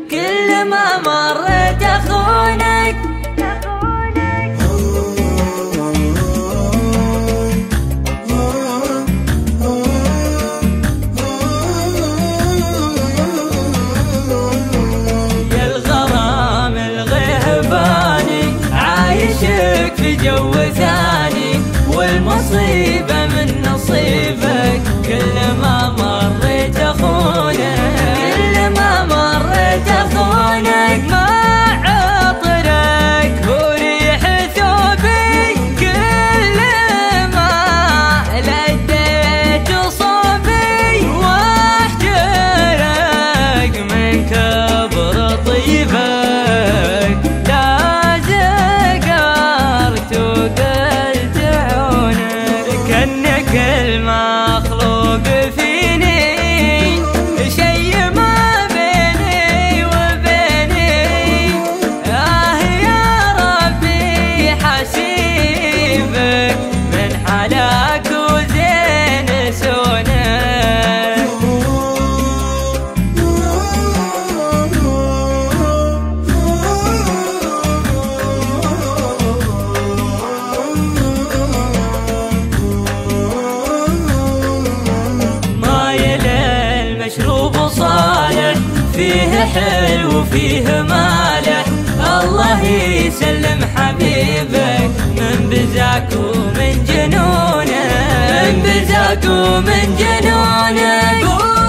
كل ما مريت أخونك. يا الغرام الغيباني عايشك في جو ثاني، والمصيبة من نصيبك كل ما مريت أخونك. كل ما مريت أخونك مع عطرك وريح ثوبي، كل ما لديت صوبي واحجرك من كبر طيبك. لا زقرت وقلت عونك كأنك المخلوق فيني، شي ما بيني وبيني. يا ربي حسيبك من حلاك وزين سونك. مشروب صالح فيه حلو وفيه مالح، الله يسلم حبيبك من بزاك ومن جنونك. من بزاك ومن جنونك.